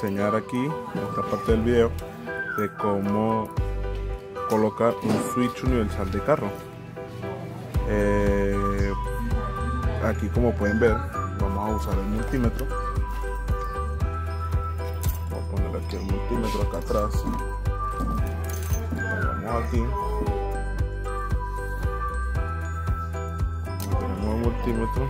enseñar aquí, en esta parte del video, de cómo colocar un switch universal de carro. Aquí, como pueden ver, vamos a usar el multímetro. Voy a poner aquí el multímetro acá atrás. Vamos aquí. Tenemos el multímetro.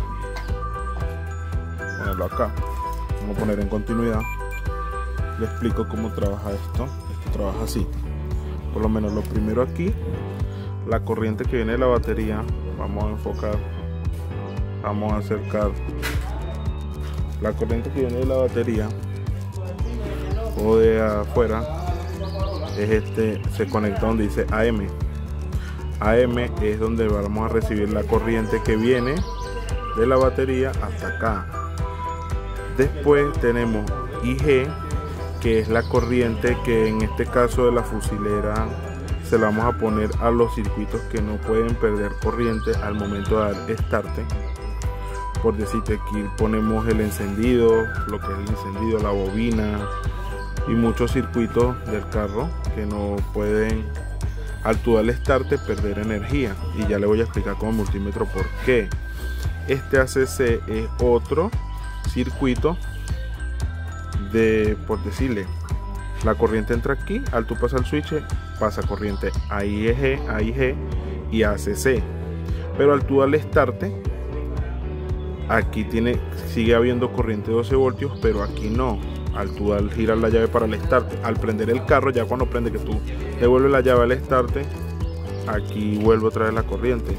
Ponerlo acá. Vamos a poner en continuidad. Le explico cómo trabaja esto. Esto trabaja así. Por lo menos lo primero aquí, la corriente que viene de la batería, vamos a enfocar, vamos a acercar la corriente que viene de la batería o de afuera, es se conecta donde dice AM. AM es donde vamos a recibir la corriente que viene de la batería hasta acá. Después tenemos IG, que es la corriente que en este caso de la fusilera se la vamos a poner a los circuitos que no pueden perder corriente al momento de dar start. Por decirte, aquí ponemos el encendido, lo que es el encendido, la bobina y muchos circuitos del carro que no pueden al tú darle start perder energía, y ya le voy a explicar con el multímetro por qué. Este ACC es otro circuito de, por decirle, la corriente entra aquí, al tú pasar el switch pasa corriente a IG, a IG y a ACC, pero al tú darle start aquí sigue habiendo corriente de 12 voltios, pero aquí no. Al tú girar la llave para el start, al prender el carro, ya cuando prende, que tú devuelves la llave al start, aquí vuelve otra vez la corriente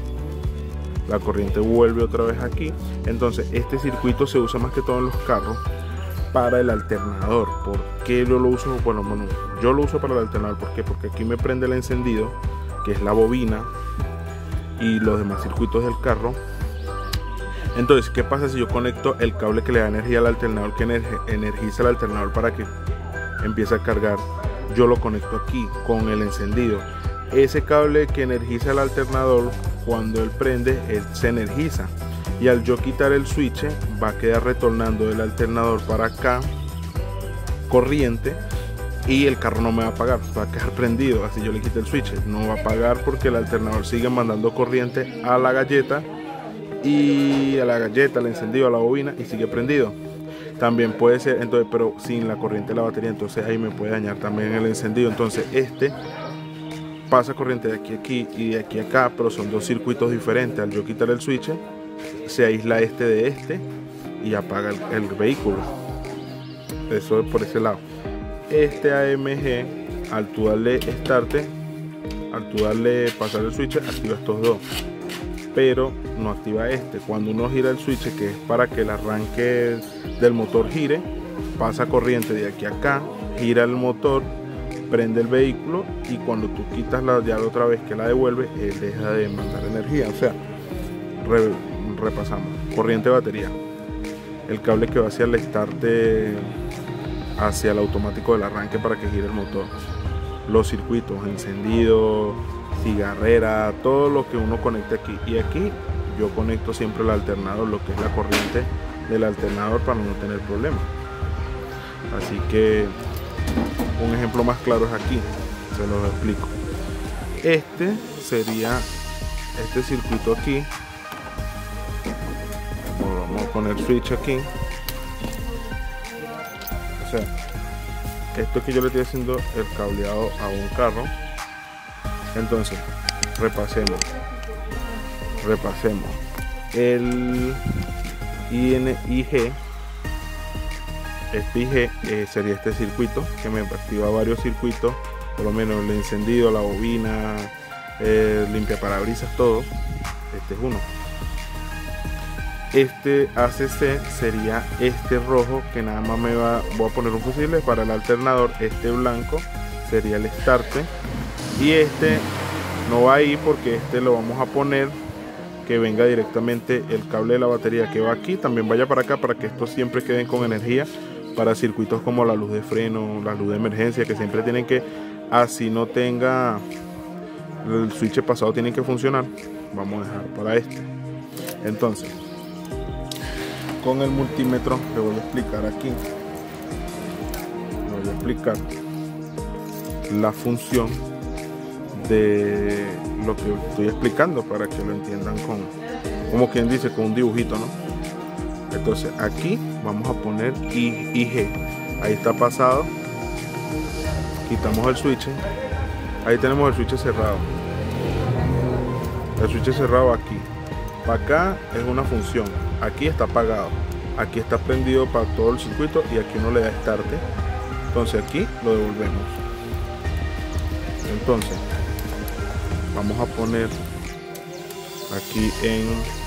vuelve otra vez aquí. Entonces este circuito se usa más que todo en los carros para el alternador. ¿Por qué yo lo uso? Bueno, yo lo uso para el alternador. ¿Por qué? Porque aquí me prende el encendido, que es la bobina, y los demás circuitos del carro. Entonces, ¿qué pasa si yo conecto el cable que le da energía al alternador, que energiza el alternador para que empiece a cargar? Yo lo conecto aquí con el encendido. Ese cable que energiza el alternador, cuando él prende, él se energiza. Y al yo quitar el switch, va a quedar retornando del alternador para acá corriente, y el carro no me va a apagar, va a quedar prendido. Así yo le quité el switch, no va a apagar porque el alternador sigue mandando corriente a la galleta, y a la galleta, al encendido, a la bobina, y sigue prendido. También puede ser, entonces, pero sin la corriente de la batería, entonces ahí me puede dañar también el encendido. Entonces pasa corriente de aquí a aquí y de aquí a acá, pero son dos circuitos diferentes. Al yo quitar el switch, se aísla de este y apaga el vehículo. Eso es por ese lado. Este AMG, al tú darle start, al tú darle pasar el switch, activa estos dos, pero no activa este. Cuando uno gira el switch, que es para que el arranque del motor gire, pasa corriente de aquí a acá, gira el motor, prende el vehículo, y cuando tú quitas la llave otra vez que la devuelve, él deja de mandar energía. O sea, repasamos: corriente de batería, el cable que va hacia el start, hacia el automático del arranque para que gire el motor, los circuitos, encendido, cigarrera, todo lo que uno conecte aquí. Y aquí yo conecto siempre el alternador, lo que es la corriente del alternador, para no tener problemas. Así que un ejemplo más claro es aquí, se lo explico. Este sería este circuito aquí. Vamos a poner switch aquí. O sea, esto que yo le estoy haciendo el cableado a un carro. Entonces, repasemos el IG. Este IG sería este circuito que me activa varios circuitos, por lo menos el encendido, la bobina, limpia parabrisas, todo. Este es uno. Este ACC sería este rojo, que nada más voy a poner un fusible para el alternador. Este blanco sería el start, y este no va ahí porque este lo vamos a poner que venga directamente el cable de la batería que va aquí, también vaya para acá, para que estos siempre queden con energía para circuitos como la luz de freno, la luz de emergencia, que siempre tienen que, así no tenga el switch pasado, tienen que funcionar. Vamos a dejar para este. Entonces, con el multímetro le voy a explicar aquí voy a explicar la función de lo que estoy explicando para que lo entiendan como quien dice, con un dibujito, ¿no? Entonces aquí vamos a poner IG. Ahí está pasado. Quitamos el switch. Ahí tenemos el switch cerrado. El switch cerrado aquí. Para acá es una función. Aquí está apagado. Aquí está prendido para todo el circuito y aquí uno le da start. Entonces aquí lo devolvemos. Entonces vamos a poner aquí en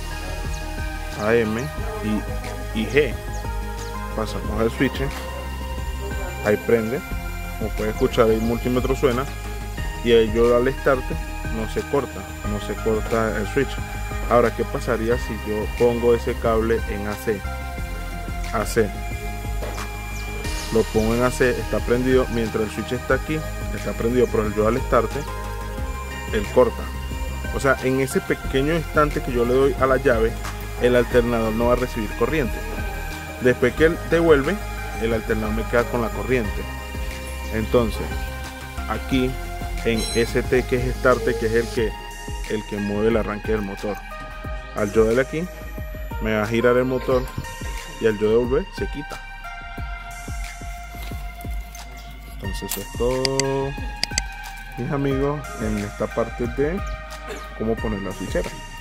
AM y G. Pasamos el switch. Ahí prende. Como puede escuchar, el multímetro suena. Y ahí yo al start no se corta el switch. Ahora, ¿qué pasaría si yo pongo ese cable en AC? Lo pongo en AC, está prendido, mientras el switch está aquí, está prendido, pero yo al start, él corta. O sea, en ese pequeño instante que yo le doy a la llave, el alternador no va a recibir corriente. Después que él devuelve, el alternador me queda con la corriente. Entonces, aquí en ST, que es Start, que es el que mueve el arranque del motor, al yo darle aquí, me va a girar el motor y al yo devolver, se quita. Entonces, eso es todo, mis amigos, en esta parte de cómo poner la fichera.